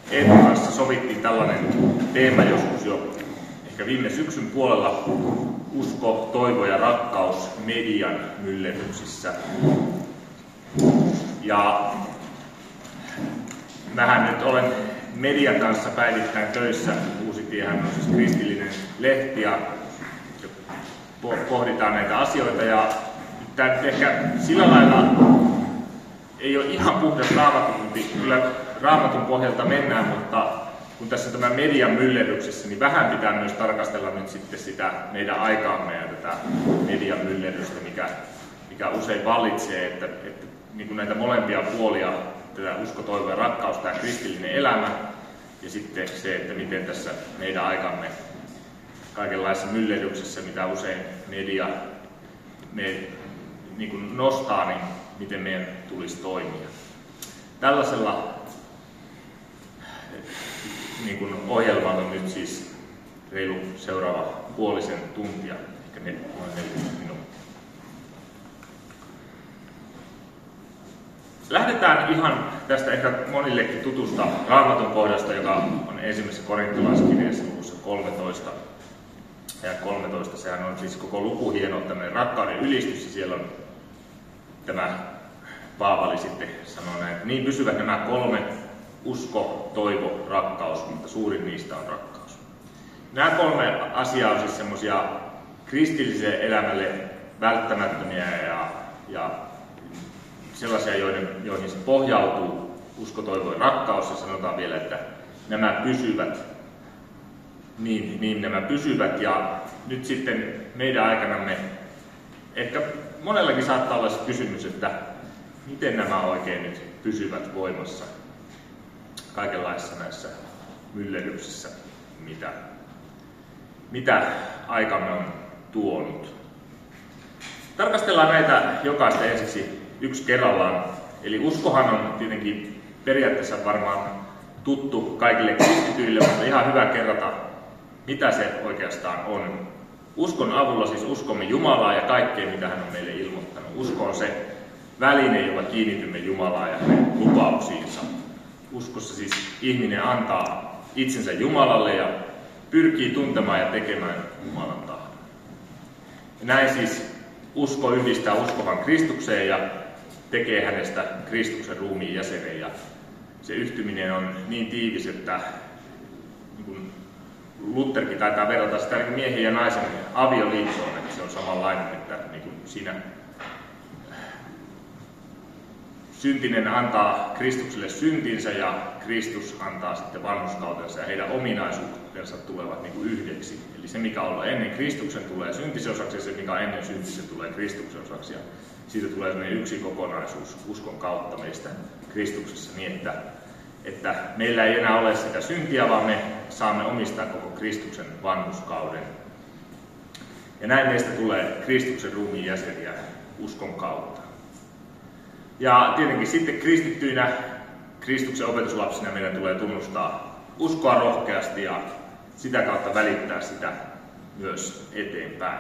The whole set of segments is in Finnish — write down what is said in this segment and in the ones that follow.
Eeton kanssa sovittiin tällainen teema joskus jo ehkä viime syksyn puolella: usko, toivo ja rakkaus median myllerryksissä. Ja mähän nyt olen median kanssa päivittäin töissä. Uusitiehän on siis kristillinen lehti ja pohditaan näitä asioita. Ja tämä ehkä sillä lailla ei ole ihan puhdas raamatunti. Kyllä raamatun pohjalta mennään, mutta kun tässä tämä median myllerryksessä, niin vähän pitää myös tarkastella nyt sitten sitä meidän aikaamme ja tätä median myllerrystä, mikä usein vallitsee, että niin kuin näitä molempia puolia, tätä usko, toivo ja rakkaus, tämä kristillinen elämä, ja sitten se, että miten tässä meidän aikamme kaikenlaisessa myllerryksessä, mitä usein media niin kuin nostaa, niin miten meidän tulisi toimia. Tällaisella niin kuin ohjelmalla nyt siis reilu seuraava puolisen tuntia, ehkä noin 40 minuuttia. Lähdetään ihan tästä ehkä monillekin tutusta Raamatun kohdasta, joka on ensimmäisessä korintolaiskirjeessä luvussa 13. Ja 13, sehän on siis koko luku hieno tämmöinen rakkauden ylistys, ja siellä on tämä Paavali sitten sanoo näin, että niin pysyvät nämä kolme: usko, toivo, rakkaus, mutta suurin niistä on rakkaus. Nämä kolme asiaa on siis semmoisia kristilliselle elämälle välttämättömiä ja sellaisia, joihin se pohjautuu, usko, toivo ja rakkaus, ja sanotaan vielä, että nämä pysyvät, niin nämä pysyvät. Ja nyt sitten meidän aikanamme ehkä monellakin saattaa olla se kysymys, että miten nämä oikein nyt pysyvät voimassa kaikenlaisissa näissä myllerryksissä, mitä aikamme on tuonut. Tarkastellaan näitä jokaista ensiksi yksi kerrallaan. Eli uskohan on tietenkin periaatteessa varmaan tuttu kaikille kristityille, mutta ihan hyvä kerrata, mitä se oikeastaan on. Uskon avulla siis uskomme Jumalaa ja kaikkea, mitä hän on meille ilmoittanut. Usko on se väline, jolla kiinnitymme Jumalaan ja hänen lupauksiinsa. Uskossa siis ihminen antaa itsensä Jumalalle ja pyrkii tuntemaan ja tekemään Jumalan tahdon. Ja näin siis usko yhdistää uskovan Kristukseen ja tekee hänestä Kristuksen ruumiin jäsenen. Ja se yhtyminen on niin tiivis, että niin kuin Lutherkin taitaa verrata sitä niin miehen ja naisen avioliittoon, että se on samanlainen, että niin kuin siinä syntinen antaa Kristukselle syntinsä ja Kristus antaa sitten vanhurskautensa, ja heidän ominaisuutensa tulevat niin kuin yhdeksi. Eli se, mikä on ennen Kristuksen, tulee syntisen osaksi, ja se, mikä on ennen syntisen, tulee Kristuksen osaksi. Ja siitä tulee sellainen yksi kokonaisuus uskon kautta meistä Kristuksessa niin, että meillä ei enää ole sitä syntiä, vaan me saamme omistaa koko Kristuksen vanhurskauden. Ja näin meistä tulee Kristuksen ruumiin jäseniä uskon kautta. Ja tietenkin sitten kristittyinä, Kristuksen opetuslapsina meidän tulee tunnustaa uskoa rohkeasti ja sitä kautta välittää sitä myös eteenpäin.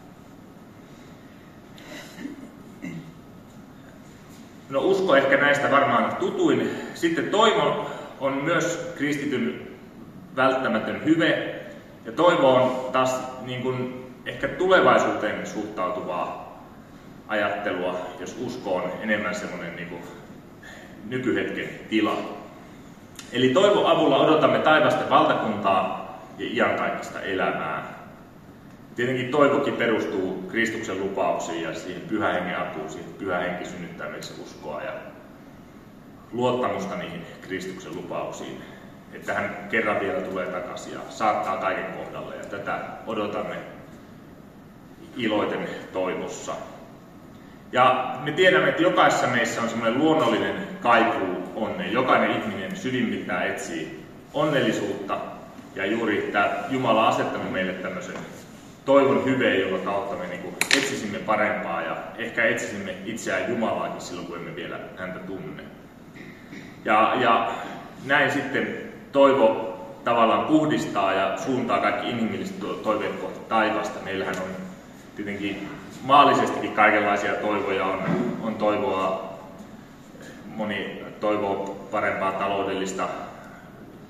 No usko ehkä näistä varmaan tutuin. Sitten toivo on myös kristityn välttämätön hyve. Ja toivo on taas niin kuin ehkä tulevaisuuteen suhtautuvaa ajattelua, jos usko on enemmän semmoinen niin kuin nykyhetken tila. Eli toivon avulla odotamme taivasten valtakuntaa ja iankaikkista elämää. Tietenkin toivokin perustuu Kristuksen lupauksiin ja siihen Pyhän Hengen apuun, siihen Pyhä Henki synnyttää meissä uskoa ja luottamusta niihin Kristuksen lupauksiin, että hän kerran vielä tulee takaisin ja saattaa kaiken kohdalle, ja tätä odotamme iloiten toivossa. Ja me tiedämme, että jokaisessa meissä on semmoinen luonnollinen kaipuu onneen. Jokainen ihminen syvimmiltään etsii onnellisuutta, ja juuri tämä Jumala on asettanut meille tämmöisen toivon hyveen, jonka kautta me niin etsisimme parempaa ja ehkä etsisimme itseään Jumalaakin silloin, kun emme vielä häntä tunne. Ja näin sitten toivo tavallaan puhdistaa ja suuntaa kaikki inhimilliset toiveet kohti taivasta. Meillähän on tietenkin maallisestikin kaikenlaisia toivoja. On toivoa, moni toivoo parempaa taloudellista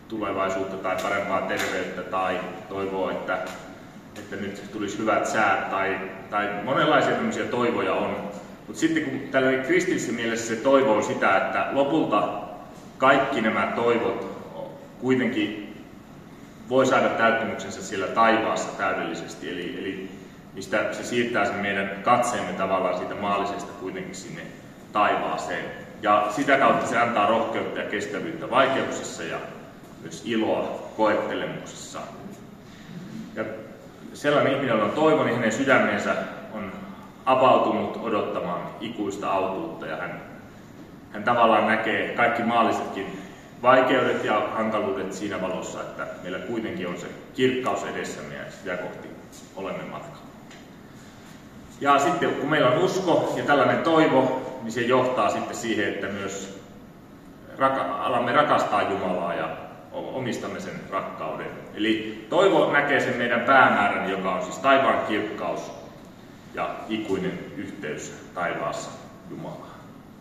tulevaisuutta tai parempaa terveyttä tai toivoo, että nyt tulisi hyvät säät tai monenlaisia tämmöisiä toivoja on. Mutta sitten kun tällä kristillisessä mielessä se toivo on sitä, että lopulta kaikki nämä toivot kuitenkin voi saada täyttymyksensä siellä taivaassa täydellisesti, eli mistä se siirtää sen meidän katseemme tavallaan siitä maallisesta kuitenkin sinne taivaaseen. Ja sitä kautta se antaa rohkeutta ja kestävyyttä vaikeuksissa ja myös iloa koettelemuksissa. Ja sellainen ihminen, jolla on toivo, niin hänen sydämensä on avautunut odottamaan ikuista autuutta ja hän tavallaan näkee kaikki maallisetkin vaikeudet ja hankaluudet siinä valossa, että meillä kuitenkin on se kirkkaus edessämme ja sitä kohti olemme matkalla. Ja sitten kun meillä on usko ja tällainen toivo, niin se johtaa sitten siihen, että myös alamme rakastaa Jumalaa ja omistamme sen rakkauden. Eli toivo näkee sen meidän päämäärän, joka on siis taivaan kirkkaus ja ikuinen yhteys taivaassa Jumalaan.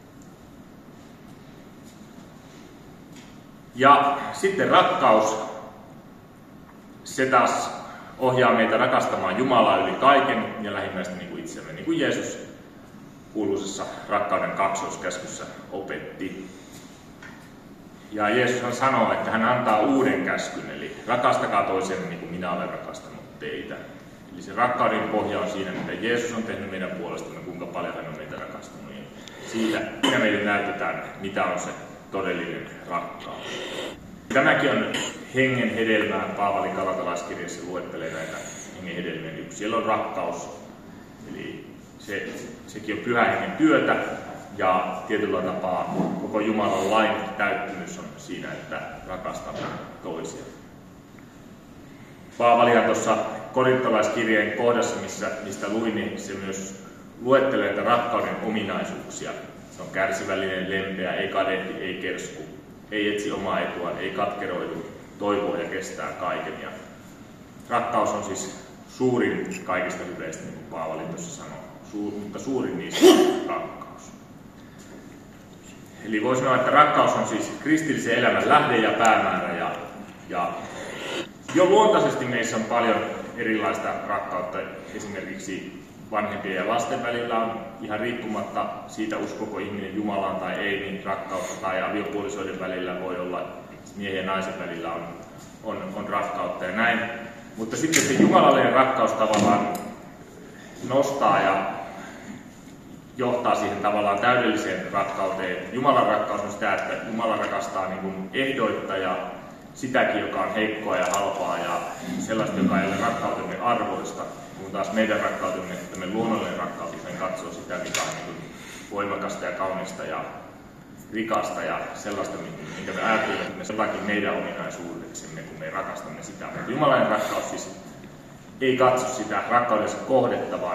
Ja sitten rakkaus, se taas ohjaa meitä rakastamaan Jumalaa yli kaiken ja lähimmäistä niin kuin itsemme, niin kuin Jeesus kuuluisessa rakkauden kaksoiskäskyssä opetti. Ja Jeesushan sanoo, että hän antaa uuden käskyn, eli rakastakaa toisenne niin kuin minä olen rakastanut teitä. Eli se rakkauden pohja on siinä, mitä Jeesus on tehnyt meidän puolestamme, kuinka paljon hän on meitä rakastanut. Ja siitä meille näytetään, mitä on se todellinen rakkaus. Tämäkin on hengen hedelmää. Paavali Galatalaiskirjassa luettelee näitä hengen hedelmiä. Siellä on rakkaus, eli sekin on pyhän hengen työtä. Ja tietyllä tapaa koko Jumalan lain täyttymys on siinä, että rakastamme toisia. Paavalihan tuossa korintolaiskirjeen kohdassa, mistä luin, niin se myös luettelee näitä rakkauden ominaisuuksia. Se on kärsivällinen, lempeä, ei kadehdi, ei kersku, ei etsi omaa etua, ei katkeroidu, toivoo ja kestää kaiken. Ja rakkaus on siis suurin kaikista hyveistä, niin kuin Paavali tuossa sanoo, mutta suurin niistä on rakkaus. Eli voi sanoa, että rakkaus on siis kristillisen elämän lähde ja päämäärä. Ja jo luontaisesti meissä on paljon erilaista rakkautta. Esimerkiksi vanhempien ja lasten välillä on ihan riippumatta siitä, uskoko ihminen Jumalaan tai ei, niin rakkautta tai aviopuolisoiden välillä voi olla, miehen ja naisen välillä on rakkautta ja näin. Mutta sitten se jumalallinen rakkaus tavallaan nostaa ja johtaa siihen tavallaan täydelliseen rakkauteen. Jumalan rakkaus on sitä, että Jumala rakastaa niin kuin ehdoitta ja sitäkin, joka on heikkoa ja halpaa ja sellaista, joka ei ole rakkautemme arvoista, kun taas meidän rakkautemme, tämmöinen luonnollinen rakkaus, me katsoo sitä, mikä on niin kuin voimakasta ja kaunista ja rikasta ja sellaista, minkä me ajattelemme, että me sellakin meidän ominaisuudeksemme, kun me rakastamme sitä. Mutta Jumalainen rakkaus siis ei katso sitä rakkaudensa kohdetta, vaan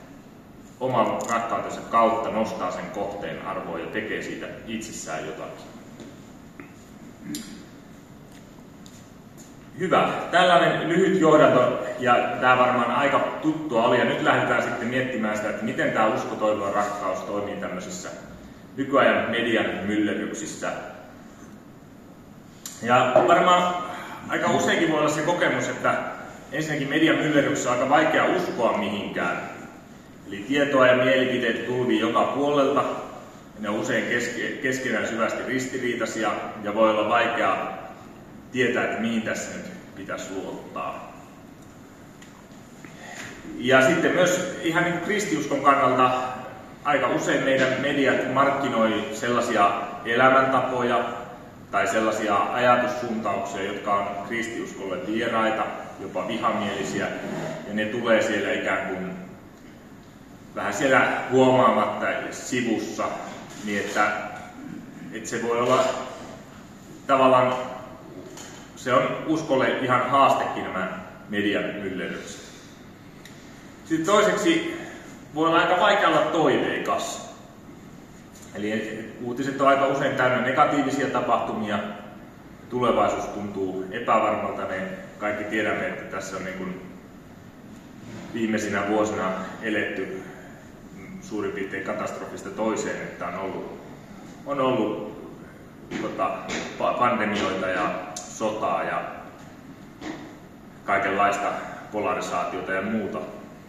oman rakkautensa kautta nostaa sen kohteen arvoa ja tekee siitä itsessään jotakin. Hyvä. Tällainen lyhyt johdanto, ja tämä varmaan aika tuttua oli, ja nyt lähdetään sitten miettimään sitä, että miten tämä usko, toivo ja rakkaus toimii tämmöisissä nykyajan median myllerryksissä. Ja varmaan aika useinkin voi olla se kokemus, että ensinnäkin median myllerryksissä on aika vaikea uskoa mihinkään. Eli tietoa ja mielipiteet tulvii joka puolelta, ja ne on usein keskenään syvästi ristiriitaisia, ja voi olla vaikea tietää, että mihin tässä nyt pitäisi luottaa. Ja sitten myös ihan niin kuin kristiuskon kannalta aika usein meidän mediat markkinoi sellaisia elämäntapoja tai sellaisia ajatussuuntauksia, jotka on kristiuskolle vieraita, jopa vihamielisiä, ja ne tulee siellä ikään kuin vähän siellä huomaamatta sivussa, niin että se voi olla tavallaan, se on uskolle ihan haastekin nämä median myllerrykset. Sitten toiseksi voi olla aika vaikea olla toiveikas. Eli uutiset on aika usein täynnä negatiivisia tapahtumia. Tulevaisuus tuntuu epävarmalta. Me kaikki tiedämme, että tässä on niin kuin viimeisinä vuosina eletty suurin piirtein katastrofista toiseen, että on ollut pandemioita ja sotaa ja kaikenlaista polarisaatiota ja muuta.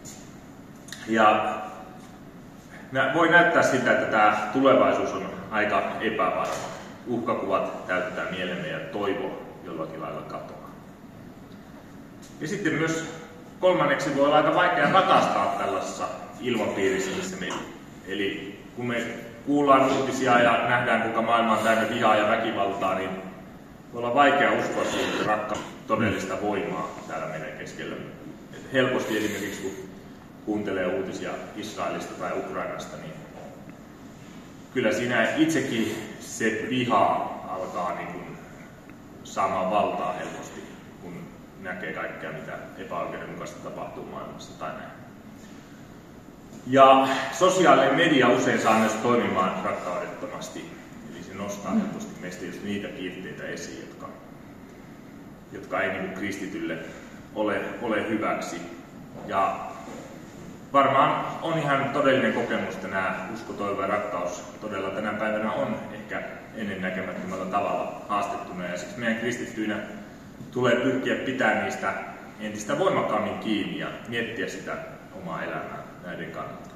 Ja voi näyttää siltä, että tämä tulevaisuus on aika epävarma. Uhkakuvat täyttää mielemme ja toivo jollakin lailla katoaa. Ja sitten myös kolmanneksi voi olla aika vaikea rakastaa tällaisessa ilmapiirissä, missä me. Eli kun me kuullaan uutisia ja nähdään, kuinka maailma on täynnä vihaa ja väkivaltaa, niin voi olla vaikea uskoa siihen, että rakkaus todellista voimaa täällä meidän keskellä. Helposti esimerkiksi kun kuuntelee uutisia Israelista tai Ukrainasta, niin kyllä siinä itsekin se viha alkaa niin kuin saamaan valtaa helposti, kun näkee kaikkea, mitä epäoikeudenmukaista tapahtuu maailmassa tai näin. Ja sosiaalinen media usein saa myös toimimaan rakkaudettomasti, eli se nostaa helposti meistä just niitä piirteitä esiin, jotka ei niin kuin kristitylle ole hyväksi. Ja varmaan on ihan todellinen kokemus, että nämä usko, toivo ja rakkaus todella tänä päivänä on ehkä ennennäkemättömällä tavalla haastettuna. Ja siksi meidän kristittyinä tulee pyrkiä pitää niistä entistä voimakkaammin kiinni ja miettiä sitä omaa elämää näiden kannalta.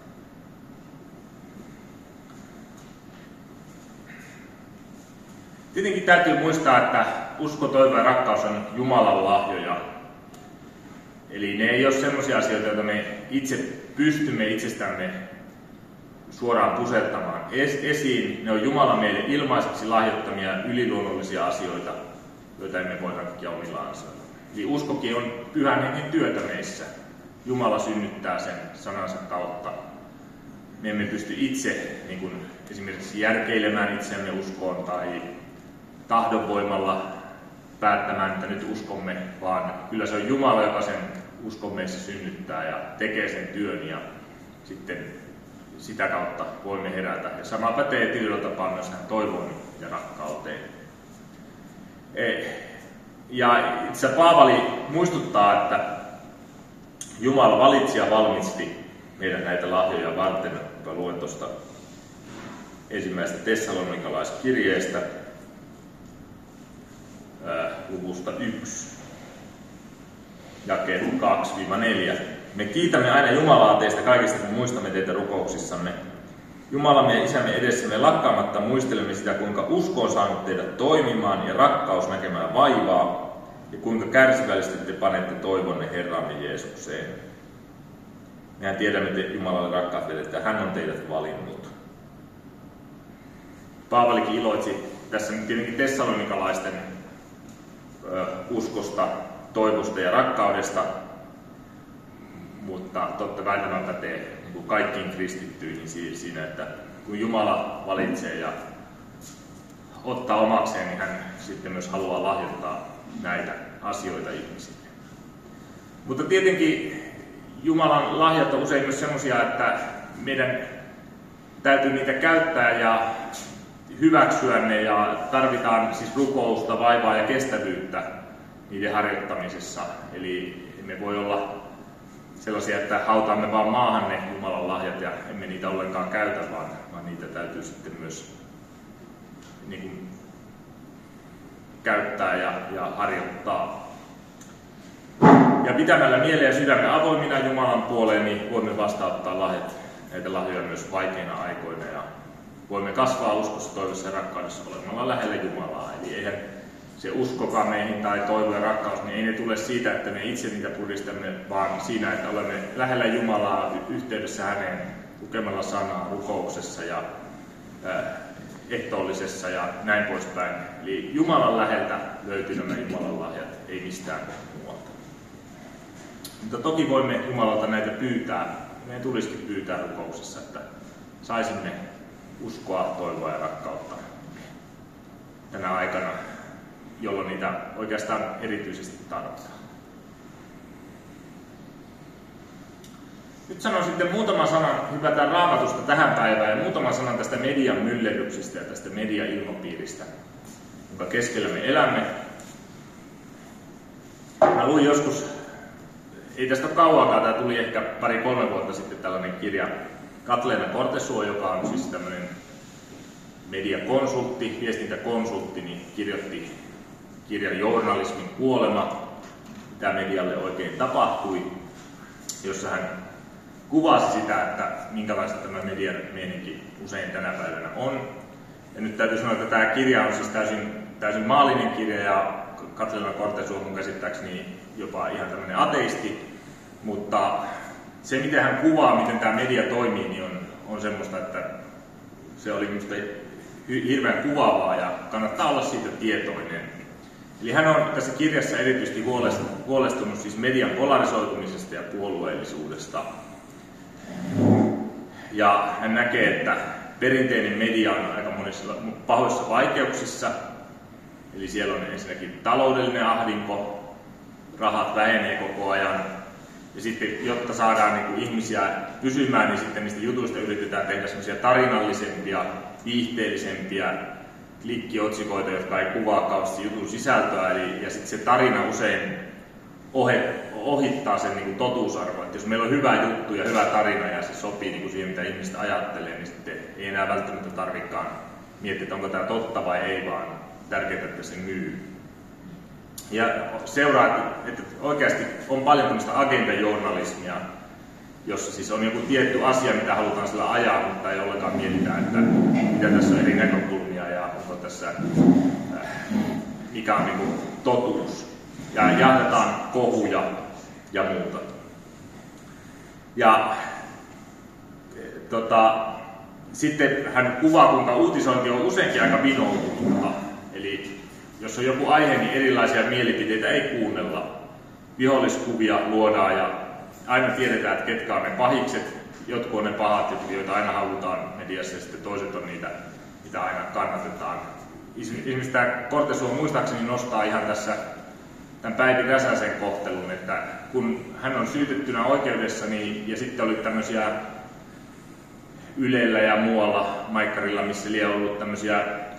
Tietenkin täytyy muistaa, että usko, toivo ja rakkaus on Jumalan lahjoja. Eli ne ei ole sellaisia asioita, joita me itse pystymme itsestämme suoraan pusertamaan esiin. Ne on Jumala meille ilmaiseksi lahjoittamia yliluonnollisia asioita, joita emme voi hankkia omilla ansioilla. Eli uskokin on Pyhän Hengen työtä meissä. Jumala synnyttää sen sanansa kautta. Me emme pysty itse niin kuin esimerkiksi järkeilemään itseämme uskoon tai tahdonvoimalla päättämään, että nyt uskomme, vaan kyllä se on Jumala, joka sen uskon meissä synnyttää ja tekee sen työn ja sitten sitä kautta voimme herätä. Ja sama pätee tietyllä tapaa myös toivoon ja rakkauteen. Ja itse Paavali muistuttaa, että Jumala valitsi ja valmisti meidän näitä lahjoja varten, joka luen tuosta ensimmäisestä tessalonikalaiskirjeestä luvusta 1, jakeet 2-4. Me kiitämme aina Jumalaa teistä kaikista, kun muistamme teitä rukouksissamme. Jumalamme ja Isämme edessä me lakkaamatta muistelemme sitä, kuinka usko on saanut teidät toimimaan ja rakkaus näkemään vaivaa, ja kuinka kärsivällisesti te panette toivonne Herramme Jeesukseen. Mehän tiedämme Jumalalle rakkaat vedet, että hän on teidät valinnut. Paavalikin iloitsi tässä nyt tietenkin tessalonikalaisten uskosta, toivosta ja rakkaudesta, mutta totta kai tämä pätee niin kaikkiin kristittyihin siinä, että kun Jumala valitsee ja ottaa omakseen, niin hän sitten myös haluaa lahjoittaa näitä asioita ihmisille. Mutta tietenkin Jumalan lahjat on usein myös sellaisia, että meidän täytyy niitä käyttää ja hyväksyä ne, ja tarvitaan siis rukousta, vaivaa ja kestävyyttä niiden harjoittamisessa. Eli emme voi olla sellaisia, että hautaamme vaan maahan ne Jumalan lahjat ja emme niitä ollenkaan käytä, vaan niitä täytyy sitten myös niin kuin käyttää ja harjoittaa. Ja pitämällä mieleen ja sydämen avoimina Jumalan puoleen, niin voimme vastaanottaa näitä lahjoja myös vaikeina aikoina. Ja voimme kasvaa uskossa, toivossa ja rakkaudessa olemalla lähellä Jumalaa. Eli eihän se uskokaan meihin tai toivo ja rakkaus, niin ei ne tule siitä, että me itse niitä puristamme, vaan siinä, että olemme lähellä Jumalaa, yhteydessä häneen, lukemalla sanaa rukouksessa ja ehtoollisessa ja näin poispäin. Eli Jumalan läheltä löytyy nämä Jumalan lahjat, ei mistään muualta. Mutta toki voimme Jumalalta näitä pyytää. Meidän tulisikin pyytää rukouksessa, että saisimme uskoa, toivoa ja rakkautta tänä aikana, jolloin niitä oikeastaan erityisesti tarvitaan. Nyt sanon sitten muutaman sanan, hypätään Raamatusta tähän päivään, ja muutaman sanan tästä median myllerryksestä ja tästä mediailmapiiristä, jonka keskellä me elämme. Mä luin joskus, ei tästä ole kauankaan, tämä tuli ehkä 2-3 vuotta sitten tällainen kirja, Katleena Kortesuo, joka on siis tämmöinen mediakonsultti, viestintäkonsultti, niin kirjoitti kirjan Journalismin kuolema, mitä medialle oikein tapahtui, jossa hän kuvasi sitä, että minkälaista tämä median meininki usein tänä päivänä on. Ja nyt täytyy sanoa, että tämä kirja on siis täysin maallinen kirja ja Katriina Cortez on mun käsittääkseni jopa ihan tämmöinen ateisti, mutta se miten hän kuvaa, miten tämä media toimii, niin on semmoista, että se oli minusta hirveän kuvaavaa ja kannattaa olla siitä tietoinen. Eli hän on tässä kirjassa erityisesti huolestunut siis median polarisoitumisesta ja puolueellisuudesta. Ja hän näkee, että perinteinen media on aika monissa pahoissa vaikeuksissa. Eli siellä on ensinnäkin taloudellinen ahdinko, rahat vähenee koko ajan. Ja sitten, jotta saadaan niin kuin ihmisiä pysymään, niin sitten niistä jutuista yritetään tehdä semmoisia tarinallisempia, viihteellisempiä klikkiotsikoita, jotka ei kuvaa kauheasti jutun sisältöä. Ja sitten se tarina usein ohittaa sen niin kuin totuusarvon. Että jos meillä on hyvä juttu ja hyvä tarina ja se sopii niin kuin siihen, mitä ihmiset ajattelee, niin sitten ei enää välttämättä tarvitsekaan miettiä, että onko tämä totta vai ei, vaan tärkeää, että se myy. Ja seuraa, että oikeasti on paljon tämmöistä agendajournalismia, jossa siis on joku tietty asia, mitä halutaan sillä ajaa, mutta ei ollenkaan mietitä, että mitä tässä on eri näkökulmia ja onko tässä, mikä on niin kuin totuus. Ja jahdataan kohuja ja muuta. Ja sitten hän kuvaa, kuinka uutisointi on useinkin aika vinoutunutta. Eli jos on joku aihe, niin erilaisia mielipiteitä ei kuunnella. Viholliskuvia luodaan ja aina tiedetään, että ketkä on ne pahikset. Jotkut on ne pahat, joita aina halutaan mediassa, ja sitten toiset on niitä, mitä aina kannatetaan. Esimerkiksi tämä Cortez muistaakseni nostaa ihan tässä tämän Päivi Räsäsen kohtelun, että kun hän on syytettynä oikeudessa, niin, ja sitten oli tämmöisiä Ylellä ja muualla Maikkarilla, missä liian on ollut tämmöisiä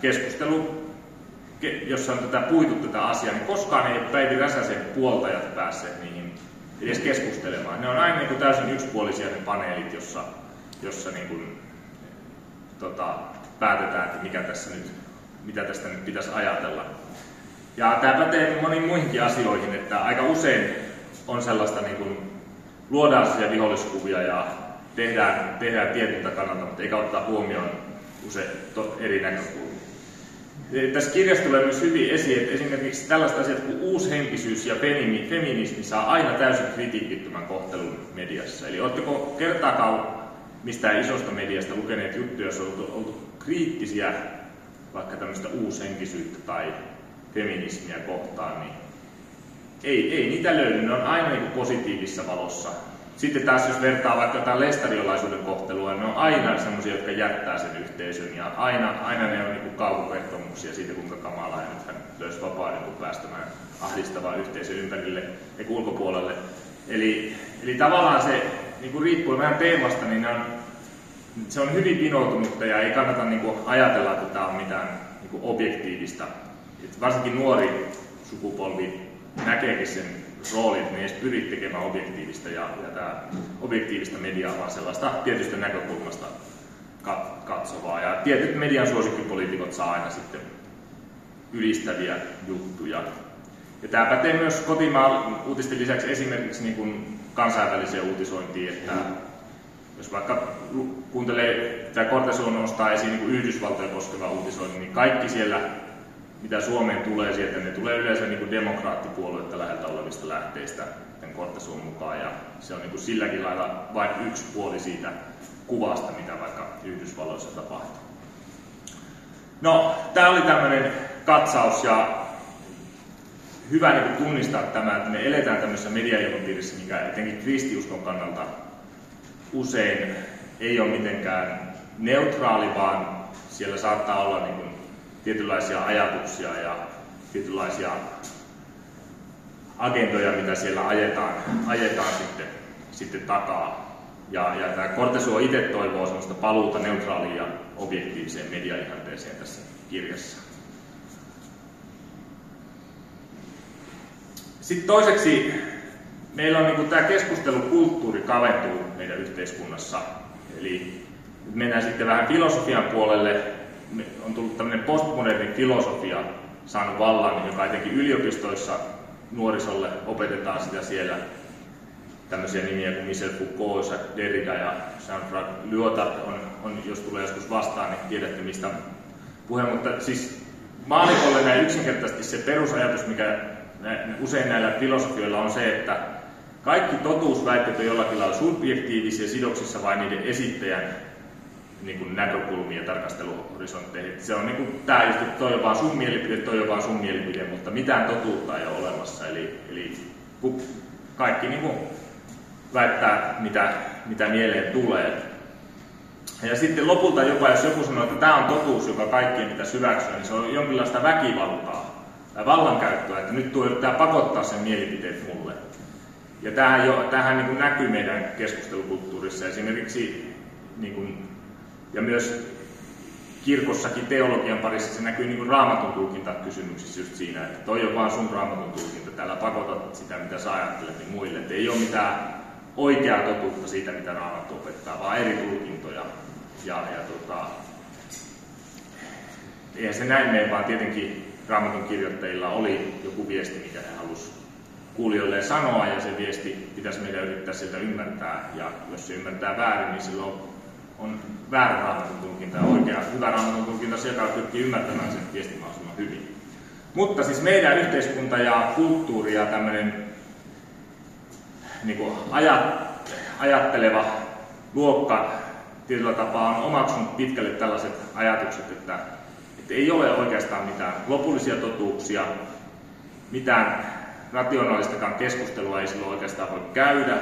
jossa on puitu tätä asiaa, niin koskaan ei Päivi Räsäsen puoltajat päässeet niihin edes keskustelemaan. Ne on aina niin kuin täysin yksipuolisia ne paneelit, jossa niin kuin, päätetään, että mitä tästä nyt pitäisi ajatella. Ja tämä pätee moniin muihinkin asioihin, että aika usein on sellaista, niin kuin, luodaan sellaisia viholliskuvia ja tehdään tietyltä kannalta, mutta eikä ottaa huomioon usein eri näkökulmia. Tässä kirjassa tulee myös hyvin esiin, että esimerkiksi tällaiset asiat kuin uushenkisyys ja feminismi saa aina täysin kritiikittömän kohtelun mediassa. Eli oletteko kertaakaan mistään isosta mediasta lukeneet juttuja, jos on oltu kriittisiä vaikka tämmöistä uushenkisyyttä tai feminismiä kohtaan, niin ei niitä löydy, ne on aina niin kuin positiivisessa valossa. Sitten taas jos vertaa vaikka jotain lestadiolaisuuden kohtelua, ne on aina semmoisia, jotka jättää sen yhteisön ja aina ne on niin kuin kauhukertomuksia siitä, kuinka kamalaa ja nyt hän löysi vapauden päästämään ahdistavaa yhteisön ympärille ja ulkopuolelle. Eli tavallaan se niin kuin riippuen vähän teemasta, niin se on hyvin vinoutunutta ja ei kannata niin kuin ajatella, että tämä on mitään niin kuin objektiivista. Et varsinkin nuori sukupolvi näkeekin sen roolin, että ne ei edes pyri tekemään objektiivista ja tämä objektiivista mediaa, vaan sellaista tietystä näkökulmasta katsovaa. Ja tietyt median suosikkipoliitikot saa aina sitten ylistäviä juttuja. Ja tämä pätee myös kotimaan uutisten lisäksi esimerkiksi niin kuin kansainväliseen uutisointiin, että jos vaikka kuuntelee, tämä Cortez nostaa esiin niin kuin Yhdysvaltoja koskeva uutisointi, niin kaikki siellä, mitä Suomeen tulee sieltä, ne tulee yleensä niin kuin demokraattipuolueita läheltä olevista lähteistä tämän Cortezon mukaan, ja se on niin kuin silläkin lailla vain yksi puoli siitä kuvasta, mitä vaikka Yhdysvalloissa tapahtuu. No, tämä oli tämmöinen katsaus, ja hyvä niin kuin tunnistaa tämä, että me eletään tämmöisessä mediailmapiirissä, mikä etenkin kristiuskon kannalta usein ei ole mitenkään neutraali, vaan siellä saattaa olla niin kuin tietynlaisia ajatuksia ja tietynlaisia agendoja, mitä siellä ajetaan sitten takaa. Ja tämä Cortez itse toivoo sellaista paluuta neutraaliin ja objektiiviseen mediaihanteeseen tässä kirjassa. Sitten toiseksi meillä on niin tämä keskustelukulttuuri kaventuu meidän yhteiskunnassa. Eli mennään sitten vähän filosofian puolelle. On tullut tämmöinen postmoderni filosofia, saanut vallan, joka etenkin yliopistoissa nuorisolle opetetaan sitä siellä. Tämmöisiä nimiä kuin Michel Foucault, Jacques Derrida ja Jean-Jacques Lyotard on, jos tulee joskus vastaan, niin tiedätte mistä puheen. Mutta siis maallikolle näin yksinkertaisesti se perusajatus, mikä usein näillä filosofioilla on se, että kaikki totuusväitteet on jollakin lailla subjektiivisia sidoksissa vain niiden esittäjän niin kuin näkökulmia ja tarkasteluhorisontteihin. Se on niin kuin tämä just, että toi on vaan sun mielipide, toi on vaan sun mielipide, mutta mitään totuutta ei ole olemassa. Eli kaikki niin kuin väittää, mitä mieleen tulee. Ja sitten lopulta jopa, jos joku sanoo, että tämä on totuus, joka kaikkien pitäisi hyväksyä, niin se on jonkinlaista väkivaltaa tai vallankäyttöä, että nyt tuo yrittää pakottaa sen mielipiteet mulle. Ja tämähän niin kuin näkyy meidän keskustelukulttuurissa esimerkiksi, niin kuin, ja myös kirkossakin teologian parissa se näkyy niin kuin raamatun tulkintakysymyksissä just siinä, että toi on vaan sun raamatun tulkinta, täällä pakotat sitä, mitä sä ajattelet niin muille. Että ei ole mitään oikeaa totuutta siitä, mitä raamattu opettaa, vaan eri tulkintoja. Eihän se näin mene, vaan tietenkin raamatun kirjoittajilla oli joku viesti, mikä he halusivat kuulijoille sanoa, ja se viesti pitäisi meidän yrittää siltä ymmärtää. Ja jos se ymmärtää väärin, niin silloin on väärä raamatun tulkinta ja oikea hyvä raamatun tulkinta, se joka pyrkii ymmärtämään sen viestin mahdollisimman hyvin. Mutta siis meidän yhteiskunta ja kulttuuri ja tämmöinen niin kuin ajatteleva luokka tietyllä tapaa on omaksunut pitkälle tällaiset ajatukset, että ei ole oikeastaan mitään lopullisia totuuksia, mitään rationaalistakaan keskustelua ei silloin oikeastaan voi käydä.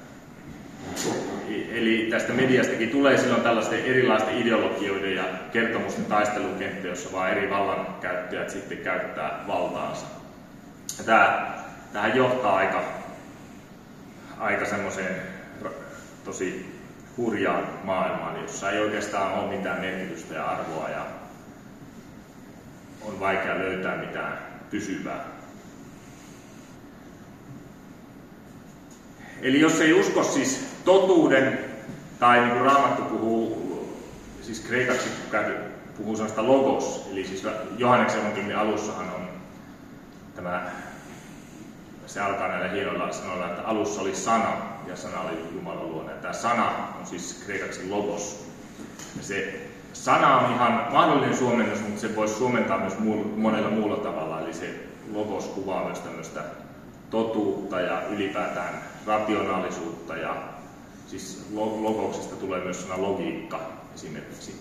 Eli tästä mediastakin tulee silloin tällaisten erilaisten ideologioiden ja kertomusten taistelukenttä, jossa vaan eri vallankäyttäjät sitten käyttää valtaansa. Tämähän johtaa aika semmoiseen tosi hurjaan maailmaan, jossa ei oikeastaan ole mitään merkitystä ja arvoa ja on vaikea löytää mitään pysyvää. Eli jos ei usko siis totuuden, tai niin kuin Raamattu puhuu, siis kreikaksi puhuu sellaista logos, eli siis Johanneksen evankeliumin alussahan on tämä, se alkaa näillä hienoilla sanoilla, että alussa oli sana, ja sana oli Jumalan luona. Ja tämä sana on siis kreikaksi logos. Ja se sana on ihan mahdollinen suomennus, mutta se voisi suomentaa myös monella muulla tavalla, eli se logos kuvaa myös tämmöistä totuutta ja ylipäätään rationaalisuutta, ja siis logoksesta tulee myös sana logiikka esimerkiksi.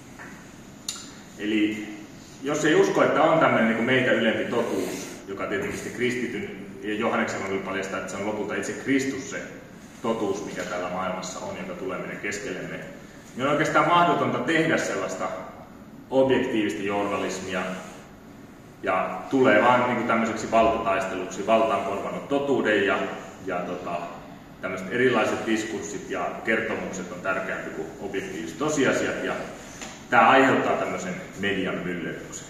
Eli jos ei usko, että on tämmöinen niin kuin meitä ylempi totuus, joka tietenkin sitten kristityn, ja Johanneksen on paljastaa, että se on lopulta itse Kristus se totuus, mikä täällä maailmassa on, joka tulee meidän keskellemme, niin on oikeastaan mahdotonta tehdä sellaista objektiivista journalismia, ja tulee vaan niin kuin tämmöiseksi valtataisteluksi, valta on korvannut totuuden ja tämmöiset erilaiset diskurssit ja kertomukset on tärkeämpi kuin objektiiviset tosiasiat, ja tämä aiheuttaa tämmöisen median myllerryksen.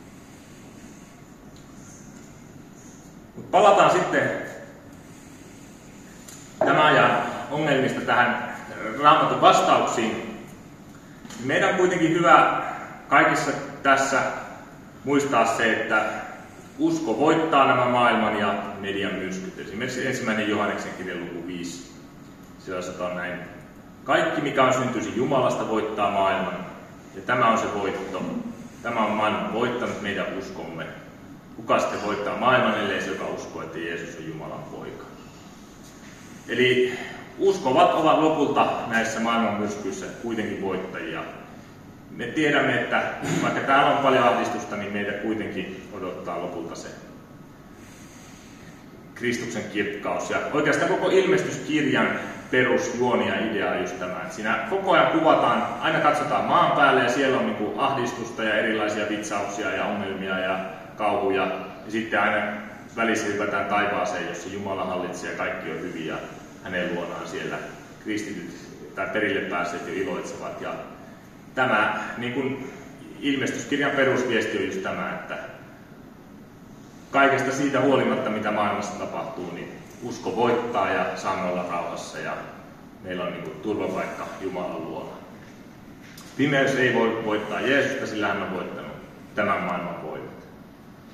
Palataan sitten tämän ajan ongelmista tähän Raamatun vastauksiin. Meidän on kuitenkin hyvä kaikessa tässä muistaa se, että usko voittaa nämä maailman ja median myrskyt. Esimerkiksi 1. Johanneksen kirjan luku 5. Siellä sanotaan näin. Kaikki, mikä on syntyisin Jumalasta, voittaa maailman. Ja tämä on se voitto. Tämä on maailman voittanut meidän uskomme. Kuka sitten voittaa maailman, ellei se, joka uskoo, että Jeesus on Jumalan poika. Eli uskovat ovat lopulta näissä maailman myrskyissä kuitenkin voittajia. Me tiedämme, että vaikka täällä on paljon ahdistusta, niin meitä kuitenkin odottaa lopulta se Kristuksen kirkkaus. Ja oikeastaan koko ilmestyskirjan perusjuoni ja idea on just tämä. Siinä koko ajan kuvataan, aina katsotaan maan päälle ja siellä on niin kuin ahdistusta ja erilaisia vitsauksia ja ongelmia ja kauhuja. Ja sitten aina välissä hypätään taivaaseen, jossa Jumala hallitsee ja kaikki on hyvin ja hänen luonaan siellä kristityt tai perille päässeet jo iloitsevat. Ja tämä niin kuin ilmestyskirjan perusviesti on just tämä, että kaikesta siitä huolimatta, mitä maailmassa tapahtuu, niin usko voittaa ja saamme olla rauhassa ja meillä on niin kuin turvapaikka Jumalan luona. Pimeys ei voi voittaa Jeesusta, sillä hän on voittanut tämän maailman voimat.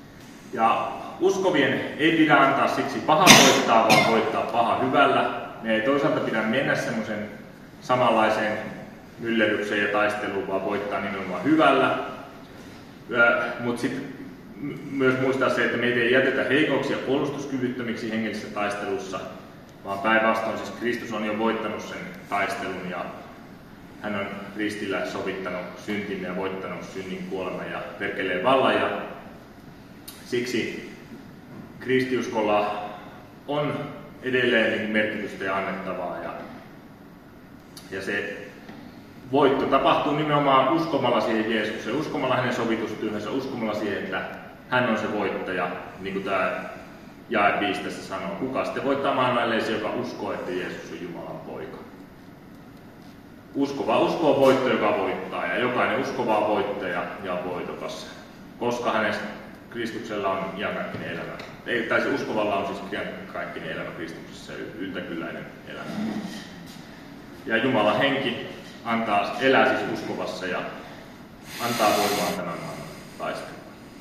Ja uskovien ei pidä antaa siksi paha voittaa, vaan voittaa paha hyvällä. Me ei toisaalta pidä mennä semmoisen samanlaiseen myllerrykseen ja taisteluun, vaan voittaa nimenomaan hyvällä. Mutta sitten myös muistaa se, että meitä ei jätetä heikoksi ja puolustuskyvyttömiksi hengellisessä taistelussa, vaan päinvastoin siis Kristus on jo voittanut sen taistelun ja hän on ristillä sovittanut syntimme ja voittanut synnin, kuoleman ja perkeleen vallan. Ja siksi kristiuskolla on edelleen merkitystä ja annettavaa. Ja se voitto tapahtuu nimenomaan uskomalla siihen Jeesukseen, uskomalla hänen sovitustyöhönsä, uskomalla siihen, että hän on se voittaja, niin kuin tämä jae 5 tässä sanoo. Kuka sitten voittaa maailman, ellei se, joka uskoo, että Jeesus on Jumalan poika. Uskova uskoo voitto, joka voittaa, ja jokainen uskova on voittaja ja voitokas, koska hänestä Kristuksella on iankaikkinen elämä. Tai se uskovalla on siis iankaikkinen elämä Kristuksessa, yltäkylläinen elämä. Ja Jumalan henki elää siis uskovassa ja antaa voimaa tämän maailman taisteluun.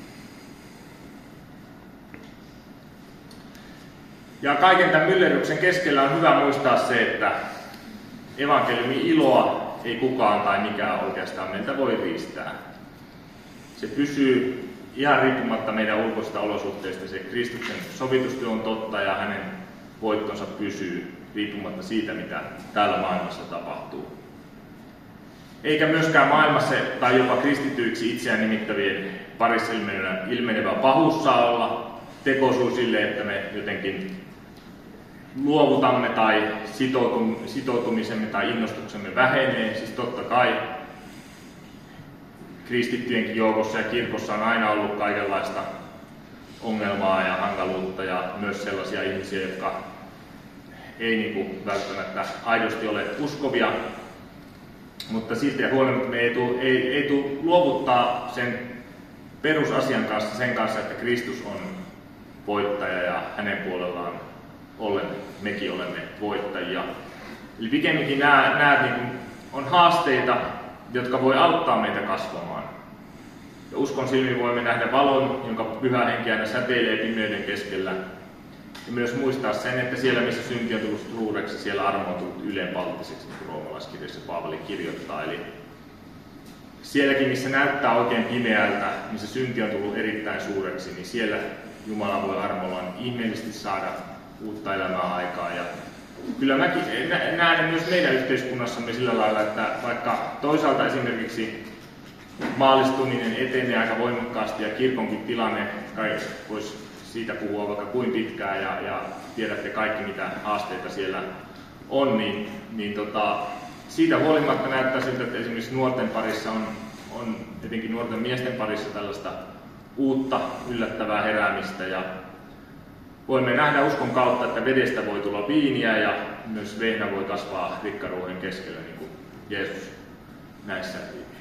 Ja kaiken tämän myllerryksen keskellä on hyvä muistaa se, että evankeliumin iloa ei kukaan tai mikään oikeastaan meiltä voi riistää. Se pysyy ihan riippumatta meidän ulkoisista olosuhteista. Se Kristuksen sovitustyö on totta ja hänen voittonsa pysyy riippumatta siitä, mitä täällä maailmassa tapahtuu. Eikä myöskään maailmassa tai jopa kristityiksi itseään nimittävien parissa ilmenevä pahuus saa olla tekosyy sille, että me jotenkin luovutamme tai sitoutumisemme tai innostuksemme vähenee. Siis totta kai kristittyjenkin joukossa ja kirkossa on aina ollut kaikenlaista ongelmaa ja hankaluutta ja myös sellaisia ihmisiä, jotka ei välttämättä aidosti ole uskovia. Mutta silti ja huolimatta me ei tule luovuttaa sen perusasian kanssa, sen kanssa, että Kristus on voittaja ja hänen puolellaan ollen mekin olemme voittajia. Eli pikemminkin nämä on haasteita, jotka voi auttaa meitä kasvamaan. Ja uskon silmin voimme nähdä valon, jonka pyhä henki aina säteilee pimeyden keskellä. Ja myös muistaa sen, että siellä missä synti on tullut suureksi, siellä armo on tullut ylenpalttiseksi, niin kuin roomalaiskirjassa Paavali kirjoittaa. Eli sielläkin, missä näyttää oikein pimeältä, missä synti on tullut erittäin suureksi, niin siellä Jumala voi armollaan ihmeellisesti saada uutta elämää aikaa. Ja kyllä mäkin näen myös meidän yhteiskunnassamme sillä lailla, että vaikka toisaalta esimerkiksi maallistuminen etenee aika voimakkaasti ja kirkonkin tilanne, voisi siitä puhua vaikka kuin pitkään ja tiedätte kaikki mitä haasteita siellä on, niin siitä huolimatta näyttää siltä, että esimerkiksi nuorten parissa on etenkin nuorten miesten parissa tällaista uutta yllättävää heräämistä ja voimme nähdä uskon kautta, että vedestä voi tulla viiniä ja myös vehnä voi kasvaa rikkaruohen keskellä, niin kuin Jeesus näissä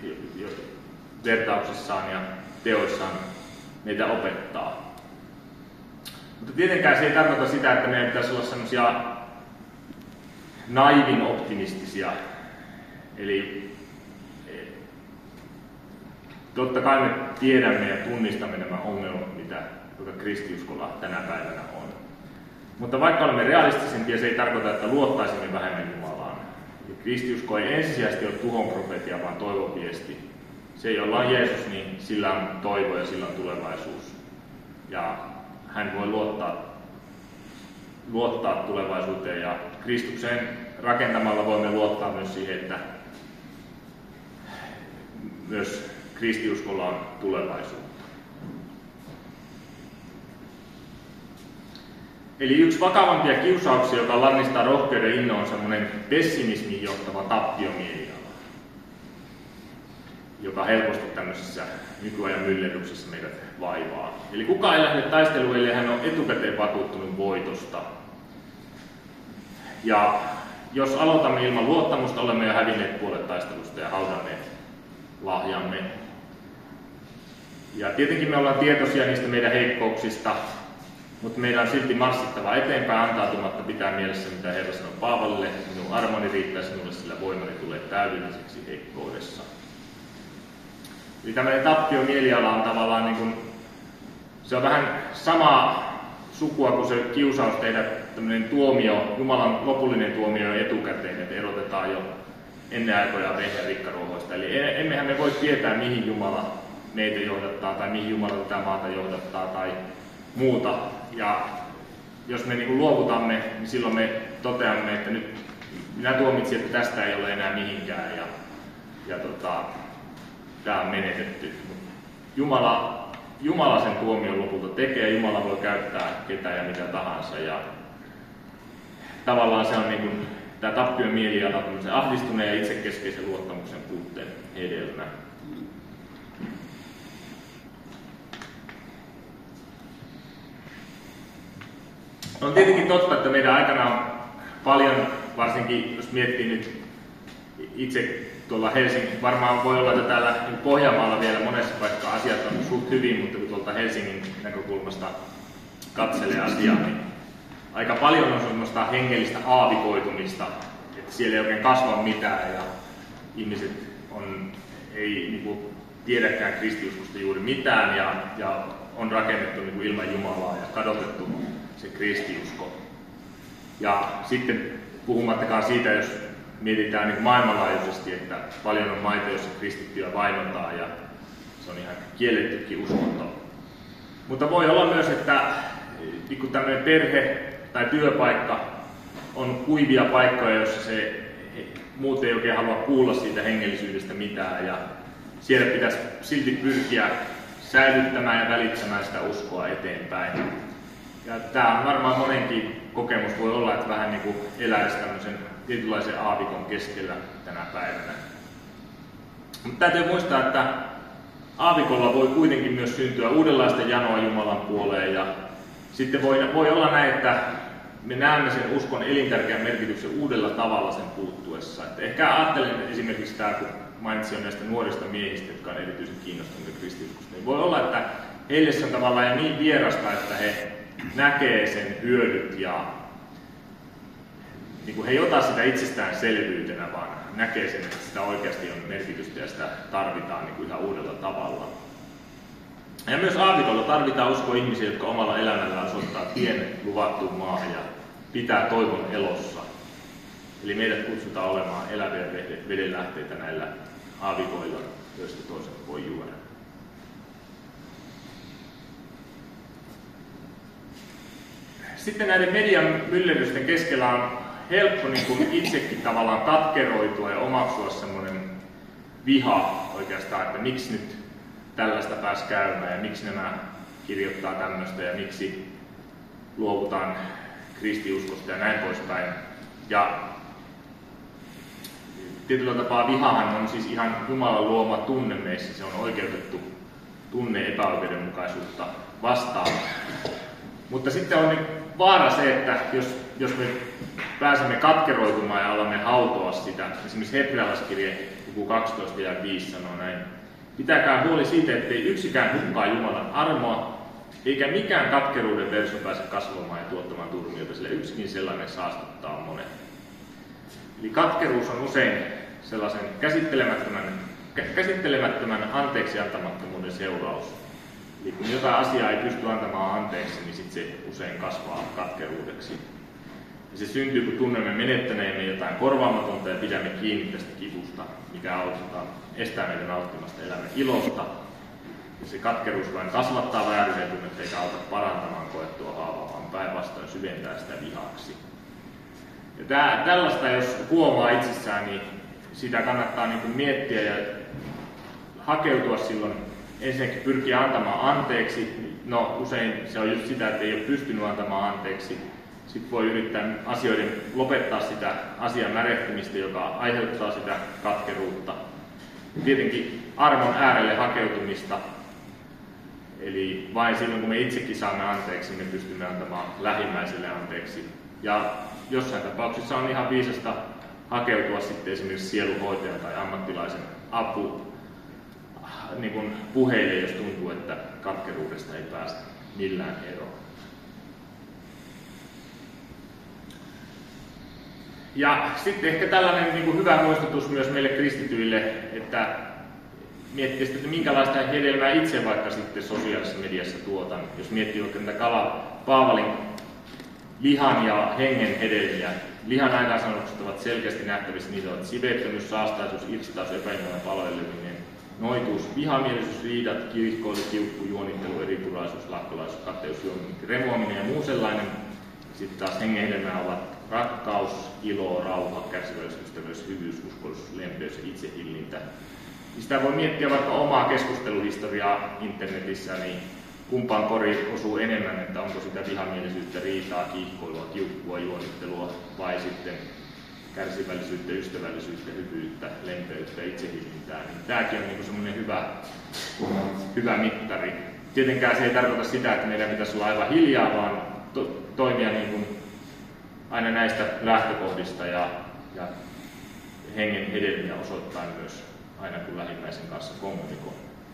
vertauksissaan ja teoissaan meitä opettaa. Mutta tietenkään se ei tarkoita sitä, että meidän pitäisi olla sellaisia naivin optimistisia. Eli totta kai me tiedämme ja tunnistamme nämä ongelmat, jotka kristiuskolla tänä päivänä on. Mutta vaikka olemme realistisempia, se ei tarkoita, että luottaisimme vähemmän Jumalaan. Kristiusko ei ensisijaisesti ole tuhon profetia, vaan toivoviesti. Se, jolla on Jeesus, niin sillä on toivo ja sillä on tulevaisuus. Ja hän voi luottaa tulevaisuuteen ja Kristuksen rakentamalla voimme luottaa myös siihen, että myös kristiuskolla on tulevaisuutta. Eli yksi vakavampia kiusauksia, joka lannistaa rohkeuden innon, on semmoinen pessimismiin johtava tappiomieliala, joka helposti tämmöisessä nykyajan myllerryksessä meidät vaivaa. Eli kukaan ei lähde taisteluun, ellei hän on etukäteen vakuuttunut voitosta. Ja jos aloitamme ilman luottamusta, olemme jo hävinneet puolet taistelusta ja haudanneet lahjamme. Ja tietenkin me ollaan tietoisia niistä meidän heikkouksista, mutta meidän on silti marssittava eteenpäin antautumatta pitää mielessä, mitä Herra sanoi Paavalille. Minun armoni riittää sinulle, sillä voimani tulee täydelliseksi heikkoudessa. Eli tämmöinen tappiomieliala on tavallaan niin kuin se on vähän sama sukua kuin se kiusaus tehdä tämmöinen tuomio, Jumalan lopullinen tuomio etukäteen, että erotetaan jo ennen aikoja vehnä rikkaruohoista. Eli emmehän me voi tietää, mihin Jumala meitä johdattaa tai mihin Jumala tätä maata johdattaa tai muuta. Ja jos me niin luovutamme, niin silloin me toteamme, että nyt minä tuomitsin, että tästä ei ole enää mihinkään ja tämä on menetetty. Jumala sen tuomion lopulta tekee, Jumala voi käyttää ketä ja mitä tahansa. Ja tavallaan se on niin kuin, tämä tappion mieliala on ahdistuneen ja itsekeskeisen luottamuksen puutteen hedelmä. On tietenkin totta, että meidän aikana on paljon, varsinkin jos miettii nyt itse tuolla Helsingin, varmaan voi olla, että täällä Pohjanmaalla vielä monessa paikkaa asiat on suht hyvin, mutta kun tuolta Helsingin näkökulmasta katselee asiaa, niin aika paljon on semmoista hengellistä aavikoitumista, että siellä ei oikein kasva mitään ja ihmiset ei niin tiedäkään kristiuskosta juuri mitään ja on rakennettu niin ilman Jumalaa ja kadotettu se kristiusko. Ja sitten puhumattakaan siitä, jos mietitään niin maailmanlaajuisesti, että paljon on maita, joissa kristittyjä vainotaan ja se on ihan kiellettykin uskonto. Mutta voi olla myös, että niin tämmöinen perhe tai työpaikka on kuivia paikkoja, joissa muut ei oikein halua kuulla siitä hengellisyydestä mitään ja siellä pitäisi silti pyrkiä säilyttämään ja välittämään sitä uskoa eteenpäin. Ja tämä on varmaan monenkin kokemus, voi olla, että vähän niin kuin eläisi tämmöisen tietynlaisen aavikon keskellä tänä päivänä. Mutta täytyy muistaa, että aavikolla voi kuitenkin myös syntyä uudenlaista janoa Jumalan puoleen ja sitten voi olla näin, että me näemme sen uskon elintärkeän merkityksen uudella tavalla sen puuttuessa. Että ehkä ajattelen esimerkiksi tämä, kun mainitsin näistä nuorista miehistä, jotka on erityisen kiinnostuneita kristiuskosta, niin voi olla, että heille se on tavallaan jo niin vierasta, että he näkee sen hyödyt ja niin kuin he ei ota sitä itsestäänselvyytenä, vaan näkee sen, että sitä oikeasti on merkitystä ja sitä tarvitaan niin kuin ihan uudella tavalla. Ja myös aavikolla tarvitaan usko ihmisiä, jotka omalla elämällään osoittaa tien luvattuun maahan ja pitää toivon elossa. Eli meidät kutsutaan olemaan eläviä vedenlähteitä näillä aavikoilla, joista toiset voi juoda. Sitten näiden median myllerrysten keskellä on helppo niin kuin itsekin tavallaan katkeroitua ja omaksua semmoinen viha oikeastaan, että miksi nyt tällaista pääsi käymään ja miksi nämä kirjoittaa tämmöistä ja miksi luovutaan kristiuskosta ja näin poispäin. Ja tietyllä tapaa vihahan on siis ihan Jumalan luoma tunne meissä, se on oikeutettu tunne epäoikeudenmukaisuutta vastaan. Mutta sitten on vaara se, että jos me pääsemme katkeroitumaan ja alamme hautoa sitä, esimerkiksi hebrealaiskirje luku 12 ja 5 sanoo näin: pitäkää huoli siitä, ettei yksikään hukkaa Jumalan armoa, eikä mikään katkeruuden verso pääse kasvamaan ja tuottamaan turmiota, sillä yksikin sellainen saastuttaa monet. Eli katkeruus on usein sellaisen käsittelemättömän anteeksi antamattomuuden seuraus. Eli kun jotain asiaa ei pysty antamaan anteeksi, niin sitten se usein kasvaa katkeruudeksi. Ja se syntyy, kun tunnemme menettäneemme jotain korvaamatonta ja pidämme kiinni tästä kivusta, mikä estää meitä nauttimasta elämän ilosta. Ja se katkeruus vain kasvattaa vääryyden tunnetta eikä auta parantamaan koettua haavaa, vaan päinvastoin syventää sitä vihaksi. Ja tällaista, jos huomaa itsessään, niin sitä kannattaa niin kuin miettiä ja hakeutua silloin. Ensinnäkin pyrkiä antamaan anteeksi. No usein se on just sitä, että ei ole pystynyt antamaan anteeksi. Sitten voi yrittää lopettaa sitä asian märehtymistä, joka aiheuttaa sitä katkeruutta. Tietenkin armon äärelle hakeutumista. Eli vain silloin, kun me itsekin saamme anteeksi, me pystymme antamaan lähimmäiselle anteeksi. Ja jossain tapauksessa on ihan viisasta hakeutua sitten esimerkiksi sielunhoitajan tai ammattilaisen apu niin kuin puheille, jos tuntuu, että katkeruudesta ei pääse millään eroon. Ja sitten ehkä tällainen niin kuin hyvä muistutus myös meille kristityille, että miettiä sitten, että minkälaista hedelmää itse vaikka sitten sosiaalisessa mediassa tuotan. Jos miettii vaikka näitä Paavalin lihan ja hengen hedelmiä. Lihan aikaansaannokset ovat selkeästi nähtävissä, niitä ovat siveettömyys, saastaisuus, irstaus, epäinnolla palveleminen, noituus, vihamielisyys, riidat, kiihkoilu, kiukku, juonittelu, eripuraisuus, lakkolaisuus, katteus, remuaminen ja muu sellainen. Sitten taas hengen hedelmää ovat rakkaus, ilo, rauha, kärsivällisyys, ystävyys, hyvyys, uskollisuus, lempeys ja itsehillintä. Sitä voi miettiä vaikka omaa keskusteluhistoriaa internetissä, niin kumpaan kori osuu enemmän, että onko sitä vihamielisyyttä, riitaa, kiihkoilua, kiukkua, juonittelua vai sitten kärsivällisyyttä, ystävällisyyttä, hyvyyttä, lempeyttä, itsehillintää. Niin tämäkin on niin semmoinen hyvä mittari. Tietenkään se ei tarkoita sitä, että meidän pitäisi olla aivan hiljaa, vaan toimia niin kuin aina näistä lähtökohdista ja hengen hedelmiä osoittaa myös aina kun lähimmäisen kanssa kommunikoi.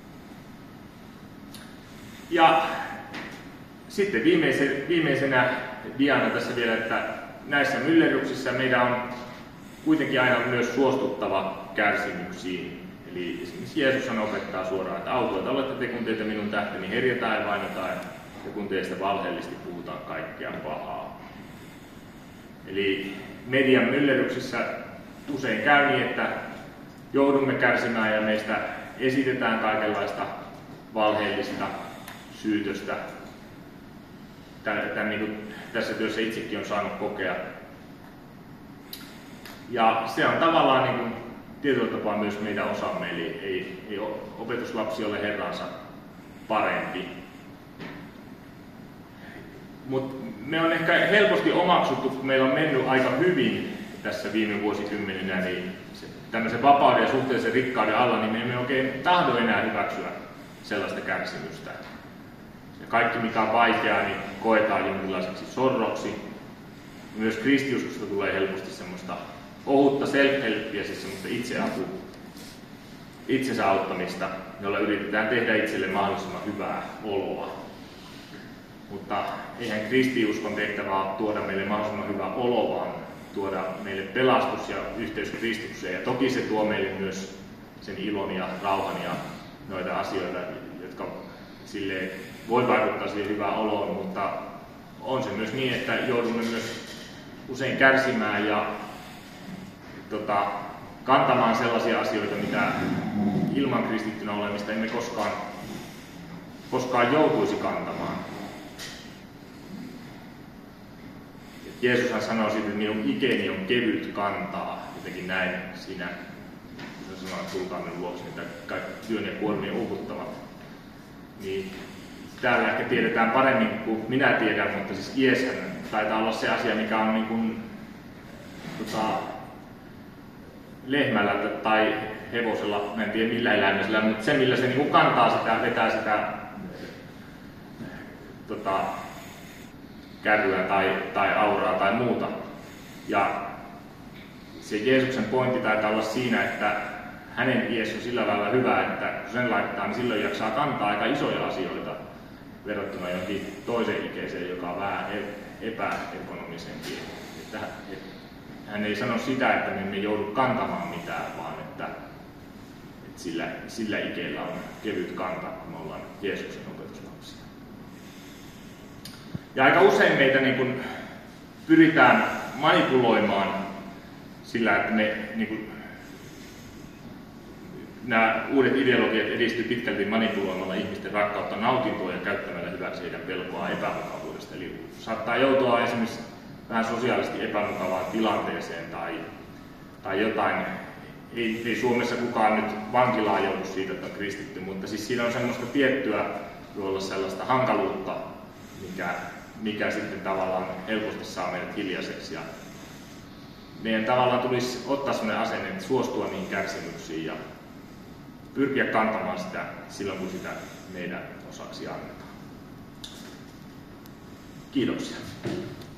Ja sitten viimeisenä diana tässä vielä, että näissä myllerryksissä meidän on kuitenkin aina myös suostuttava kärsimyksiin. Eli esimerkiksi Jeesus opettaa suoraan, että autuita olette te, kun teette minun tähteni herjätään ja vainotaan, ja kun teistä valheellisesti puhutaan kaikkea pahaa. Eli median myllerryksissä usein käy niin, että joudumme kärsimään ja meistä esitetään kaikenlaista valheellista syytöstä. Tämän, niin kuin tässä työssä itsekin on saanut kokea. Ja se on tavallaan niin kuin tietyllä tapaa myös meidän osamme, eli ei opetuslapsi ole herransa parempi. Mutta me on ehkä helposti omaksuttu, kun meillä on mennyt aika hyvin tässä viime vuosikymmeninä, niin tämmöisen vapauden ja suhteellisen rikkauden alla, niin me emme oikein tahdo enää hyväksyä sellaista kärsimystä. Ja kaikki mikä on vaikeaa, niin koetaan jonkinlaiseksi sorroksi. Myös kristiuskosta tulee helposti semmoista ohutta self-helppiä, siis semmoista itsensä auttamista, jolla yritetään tehdä itselle mahdollisimman hyvää oloa. Mutta eihän kristiuskon tehtävä ole tuoda meille mahdollisimman hyvää olo, vaan tuoda meille pelastus ja yhteys Kristukseen. Ja toki se tuo meille myös sen ilon ja rauhan ja noita asioita, jotka silleen voi vaikuttaa siihen hyvään oloon, mutta on se myös niin, että joudumme myös usein kärsimään ja kantamaan sellaisia asioita, mitä ilman kristittynä olemista emme koskaan joutuisi kantamaan. Jeesushan sanoo siitä, että minun ikeni on kevyt kantaa, jotenkin näin siinä, kun se sanoo, että tulkaa minun luokse, mitä kaikki työn ja kuormien uuvuttavat. Niin täällä ehkä tiedetään paremmin kuin minä tiedän, mutta siis ieshän taitaa olla se asia, mikä on niin kuin, lehmällä tai hevosella, en tiedä millä eläimellä, mutta se millä se niin kuin kantaa sitä, vetää sitä kärryä tai auraa tai muuta. Ja se Jeesuksen pointti taitaa olla siinä, että hänen ies on sillä lailla hyvä, että kun sen laittaa, niin silloin jaksaa kantaa aika isoja asioita verrattuna johonkin toisen ikäiseen, joka on vähän epäekonomisempi. Että hän ei sano sitä, että me emme joudu kantamaan mitään, vaan että sillä ikällä on kevyt kanta, kun me ollaan Jeesuksen opetuslapsia. Ja aika usein meitä niin kuin pyritään manipuloimaan sillä, että me niin kuin, nämä uudet ideologiat edistyy pitkälti manipuloimalla ihmisten rakkautta nautintoa ja käyttämällä hyväksi heidän pelkoa epämukavuudesta. Eli saattaa joutua esimerkiksi vähän sosiaalisesti epämukavaan tilanteeseen tai jotain. Ei Suomessa kukaan nyt vankilaan joudu siitä, että on kristitty, mutta siis siinä on semmoista tiettyä, voi olla sellaista hankaluutta, mikä sitten tavallaan helposti saa meidät hiljaiseksi. Ja meidän tavallaan tulisi ottaa sellainen asenne, että suostua niihin kärsimyksiin ja pyrkiä kantamaan sitä silloin, kun sitä meidän osaksi annetaan. Kiitoksia.